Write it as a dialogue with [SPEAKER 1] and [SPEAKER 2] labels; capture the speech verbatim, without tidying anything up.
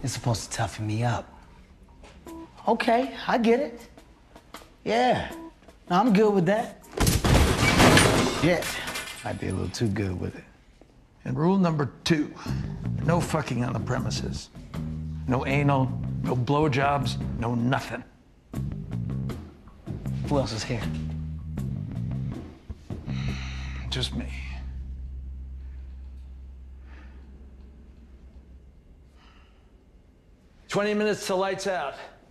[SPEAKER 1] It's supposed to toughen me up. Okay, I get it. Yeah, no, I'm good with that. Yeah, might be a little too good with it.
[SPEAKER 2] And rule number two, no fucking on the premises. No anal, no blowjobs, no nothing.
[SPEAKER 1] Who else is here?
[SPEAKER 2] Just me. twenty minutes till lights out.